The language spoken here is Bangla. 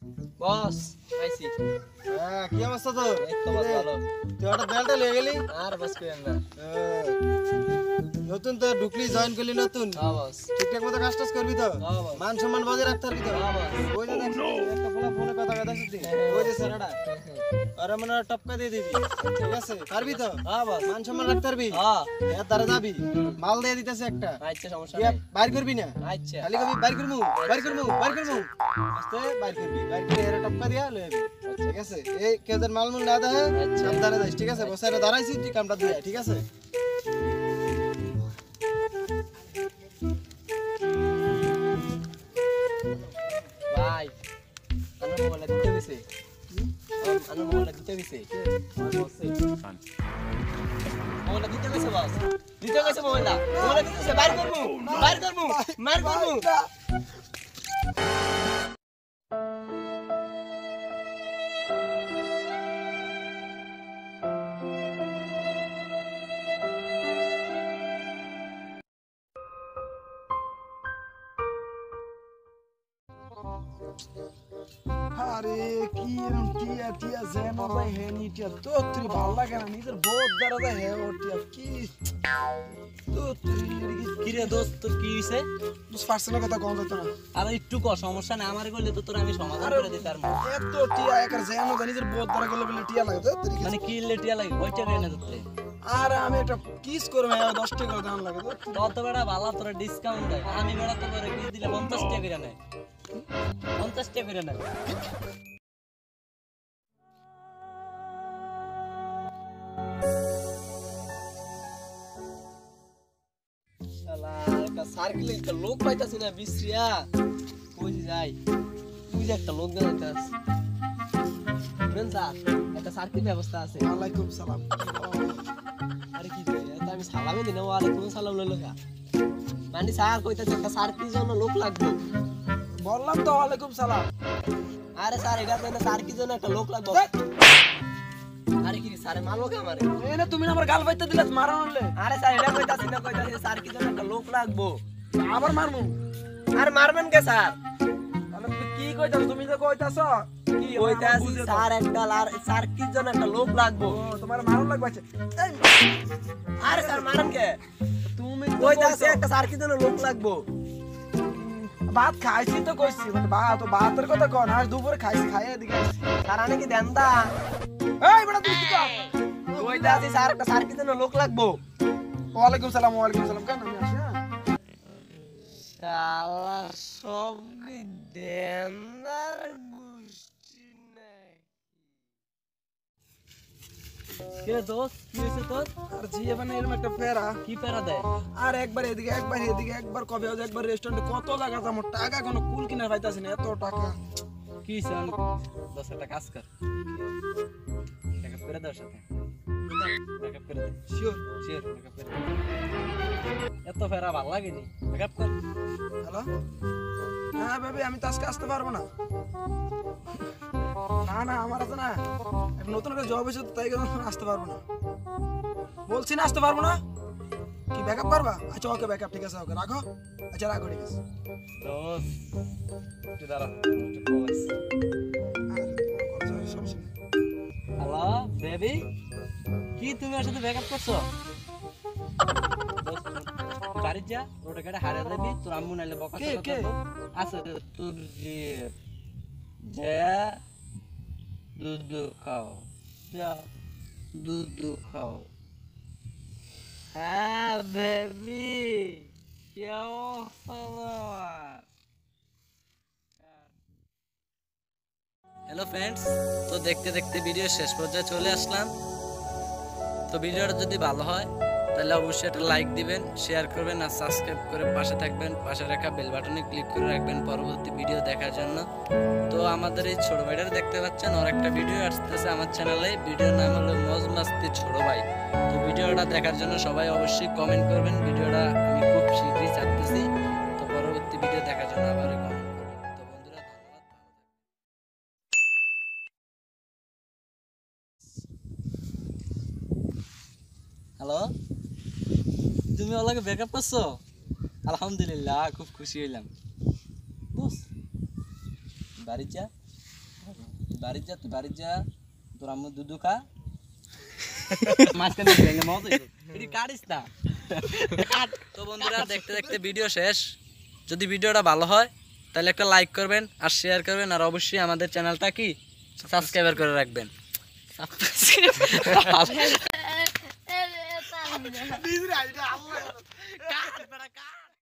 বস আইছি। হ্যাঁ, কি অবস্থা তোর? এই তো বস ভালো। তুই হঠাৎ বেলটা লয়ে গেলি? আর বস কইেন না। নতুন তো ঢুকলি, জয়েন করলি নতুন। হ্যাঁ বস। ঠিকঠাক মতো কাজ টাজ করবি তো? হ্যাঁ বস। মান সম্মান বজায় রাখতে পারবি তো? হ্যাঁ বস। ওই যে দেখছিস, একটা পোলা ফোনে কথা কইতাছিস তুই। ওই যে ছেলেটা। আরে মনে হয় টপকা দিয়ে দিবি। ঠিক আছে? পারবি তো? হ্যাঁ বস। মান সম্মান রাখতে পারবি? হ্যাঁ। এর দ্বারা যাবি। মাল দিয়ে দিতেছে একটা। আচ্ছা সমস্যা ইয়া, নাই। বাইর করবি না। আচ্ছা। খালি কবি বাইর করমু, বাইর করমু, বাইর করমু। আস্তে বাইর করবি। বাইর করে এর টপকা দিয়া লয়ে যাবি। ঠিক আছে? এই কেউ যেন মালমুল না দেয়, সাবধানে যাইস। ঠিক আছে? বসারে দাঁড়াইছি, তুই কামটা দিয়ে আয়, ঠিক আছে? ভাই আনো মোবাইলটা দিতে গেছে। আনো মোবাইলটা দিতে গেছে। মোবাইলটা দিতে গেছে বস। দিতে গেছে মোবাইলটা। মোবাইলটা দিতে গেছে। বাইর করমু। বাইর করমু। মার করমু। আরে কি এরম টিয়া টিয়া যেন যাই হে নি টিয়া তো তুই ভালো লাগে না নিজের বহুত দ্বারা যাই হে ও টিয়া কি তো তুই কি রে দোস্ত তোর কি হইছে? পার্সোনাল কথা কম যেত না আর একটু ক সমস্যা না আমারে কইলে তো তোর আমি সমাধান করে দিতাম। এত টিয়া একার যেন যাই নিজের বহুত দ্বারা গেলে বলে টিয়া লাগে তো তুই মানে কি লেটিয়া লাগে কয়টা কেনে দিতে? আর আমি একটা কিস করব হ্যাঁ 10 টাকা করে দাম লাগে তো তত বেড়া ভালো তোর ডিসকাউন্ট দেয়। আমি বেড়া তো করে কিস দিলে 50 টাকা করে নেয়। 50 টাকা করে নেয়। শালা একটা সার্কেলে একটা লোক পাইতাছি না বিশ্রিয়া। কই যাই? তুই যে একটা লোক দেখাইতাস। বুঝেন স্যার একটা সার্কেল ব্যবস্থা আছে। ওয়ালাইকুম সালাম আরে কি রে এটা আমি সালামই দিনা ওয়ালাইকুম সালাম লইলো কা। মানে স্যার কইতাছে একটা সার্কেল জন্য লোক লাগবে। বললাম তো ওয়ালাইকুম সালাম আরে স্যার এটা তো না স্যার কি জন্য একটা লোক লাগবে। আরে কি স্যার মারলো কে আমারে? এনে তুমি আমার গাল বাইতে দিলে মারো নলে আরে স্যার এটা কইতাছি না কইতাছি স্যার কি জন্য একটা লোক লাগবে। আবার মারমু আর মারবেন কে স্যার? তাহলে তুমি কি কইতাছ তুমি তো কইতাছ কি কইতাছি স্যার একটা আর স্যার কি জন্য একটা লোক লাগবে। ও তোমার মারণ লাগবে আচ্ছা এই আরে স্যার মারেন কে? তুমি কইতাছি একটা স্যার কি জন্য লোক লাগবে। ভাত খাইছি তো কইছি মানে ভাতের কথা কন আজ দুপুরে খাইছি খাইয়ে এদিকে আসছি। স্যার আনে কি দেন দা? এই বেটা তুই কি কর কইতাছি স্যার একটা স্যার কি জন্য লোক লাগবে। ওয়ালাইকুম সালাম কেন আমি আসি হ্যাঁ? শালা সব দেনার গুষ্টি নাই। কি রে দোস্ত কি হইছে তোর? আর জীবনে এরকম একটা ফেরা কি প্যারা দেয়? আর একবার এদিকে একবার কবে হচ্ছে একবার রেস্টুরেন্টে কত টাকা দাম টাকা কোনো কুল কিনা পাইতাছি না এত টাকা কি হইছে? দশ একটা কাজ কর। মেকআপ করে দাও সাথে। মেকআপ করে দে। শিওর শিওর মেকআপ করে দে। এত ফেরা ভালো লাগেনি। মেকআপ কর। হ্যালো হ্যাঁ বেবি আমি তো আজকে আসতে পারবো না না আমার আছে না একটা নতুন একটা জব এসে তাই কারণে আসতে পারবো না বলছি না আসতে পারবো না কি ব্যাকআপ করবা আচ্ছা ওকে ব্যাকআপ ঠিক আছে ওকে রাখো আচ্ছা রাখো ঠিক আছে দোস্ত একটু দাঁড়া একটু কল আসছে। হ্যালো বেবি কি তুমি ওর সাথে ব্যাকআপ করছো? দোস্ত তুই বাড়ি যা ওটা কেটে হারিয়ে দেবি তোর আম্মু নাইলে বকা কে, কে? আছে তোর যে দুধ খাও যা দুধ খাও। হ্যাঁ বেবি কি অবস্থা তোমার? হ্যালো ফ্রেন্ডস, তো দেখতে দেখতে ভিডিও শেষ পর্যায়ে চলে আসলাম। তো ভিডিওটা যদি ভালো হয় তাহলে অবশ্যই একটা লাইক দিবেন, শেয়ার করবেন আর সাবস্ক্রাইব করে পাশে থাকবেন। পাশে রাখা বেল বাটনে ক্লিক করে রাখবেন পরবর্তী ভিডিও দেখার জন্য। তো আমাদের এই ছোট ভাইটা দেখতে পাচ্ছেন ওর একটা ভিডিও আসতেছে আমার চ্যানেলে। ভিডিওর নাম হলো মজ মাস্তি ছোট ভাই। তো ভিডিওটা দেখার জন্য সবাই অবশ্যই কমেন্ট করবেন। ভিডিওটা আমি খুব শীঘ্রই ছাড়তেছি। তো পরবর্তী ভিডিও দেখার জন্য আবার কমেন্ট করবেন। তো বন্ধুরা ধন্যবাদ। হ্যালো, তুমি ওলাকে ব্রেকআপ করছো? আলহামদুলিল্লাহ, খুব খুশি হইলাম। বাড়ি যা বাড়ি যা তোর আম্মু দুধু খা মাঝখানে ভেঙে মজা এটি কাটিস না। তো বন্ধুরা দেখতে দেখতে ভিডিও শেষ। যদি ভিডিওটা ভালো হয় তাহলে একটা লাইক করবেন আর শেয়ার করবেন, আর অবশ্যই আমাদের চ্যানেলটা কি সাবস্ক্রাইব করে রাখবেন।